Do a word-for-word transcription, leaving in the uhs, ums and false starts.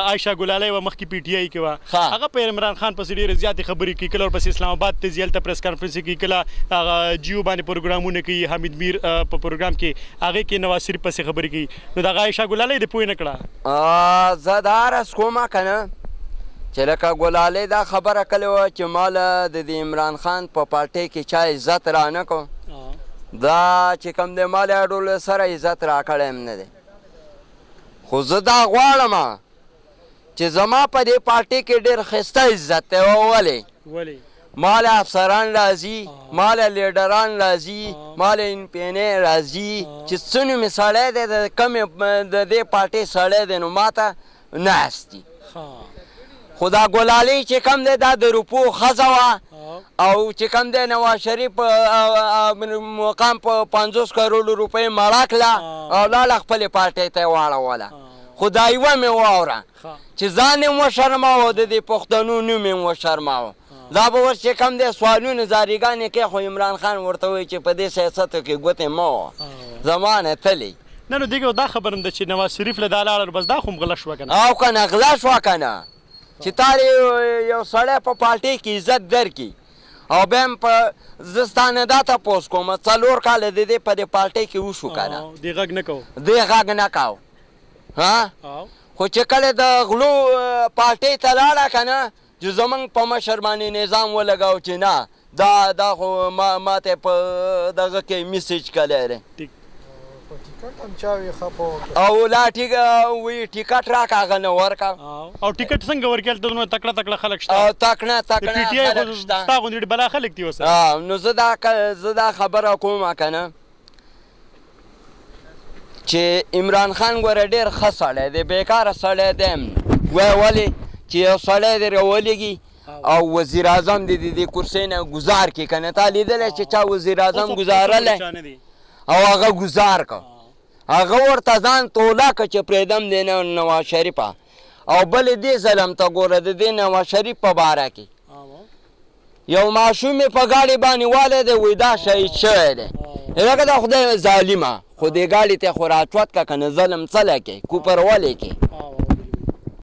عایشه ګلالۍ وه مخکې پی ټي آی کې وه هغه په عمران خان پسې ډېرې زیاتې خبرې کوي کله ورپسې اسلام آباد ته ځي هلته پریس کانفرنس کوي کله هغه جیو باندې پروګرامونه کوي حمید میر په پروګرام کې هغې کې نواز شریف پسې خبرې کوي نو دغه عایشه ګلالۍ دې پوه نه کړه زه دا عرض کومه که نه چې لکه ګلالۍ دا خبره کړې وه چې ماله د دې عمران خان په پارټۍ کې چا عزت رانه کړو دا چې کوم دی ما له ډول سره عزت راکړی هم نه دی خو زه دا غواړم چې زما په دې پارټۍ کې ډېر ښایسته عزت دی ولې ما له افسران راځي ما له لیډران راځي ما له انپینې راځي چې څه نومې سړی دی د کمې د دې پارټۍ سړی دی نو ما ته ناست دي خو دا ګلالۍ چې کوم دی دا د روپو ښځه وه او چې کوم دی نواز شریف مقام په پنځوس کروړو روپۍ مړه کړه او لاړه خپلې پارټۍ ته یې واړوله خو دا یوه مې واوره چې ځان یې وشرماوه د دې پښتنو نوم یې وشرماوه دا به اوس چې کوم دی سوالونه زاریګانې کوي خو عمران خان ورته وایي چې په دې سیاستو کې ګوتې مه وه زما نه تللی نه نو دې دا خبره هم ده چې نواز شریف له دا لاړه بس دا خو هم غله شوه که نه او که نه غله شوه که نه چې تا یو سړی په پارټۍ کې عزت درکړي او بیا هم په زه ستا نه دا تپوس کوم څلور کاله د دې په دې پارټۍ کې وشو که نه دې غږ نه کوو دې غږ نه کوو ها خو چې کله د غلو پارټۍ ته لاړه که نه چې زموږ په مشر باندې نظام ولګاو چې نه دا دا خو ما ته په دغه کې میسیج کلی دی او لا وی ټیکټ راکړه هغه نه ورکړه او ټیکټ څنګه ورکړې هلته دومره تکړه تکړه خلک شته او تکړه تکړه پی ټي آی خو ستا غوندې بلا خلک دي اوس نو زه دا زه دا خبره کوم که نه چې عمران خان ګوره ډېر ښه سړی دی بېکاره سړی دی هم وایي ولې چې یو سړی دی راولېږي او وزیر اعظم دې د دې کرسۍ نه ګزار کړي که نه تا لیدلی چې چا وزیر اعظم ګزارلی او هغه ګزار که هغه ورته ځان توله که چې پرېږدم دی نه نواز شریفه او بلې دې ظلم ته ګوره د دې نواز شریف په باره کې یو ماشوم یې په ګاډۍ باندې والی دی وایي دا شهید شوی دی لکه د خدای ظالمه خو دې ګاډۍ ته خو راچوت که که نه ظلم څه له کې کوپر ولې کې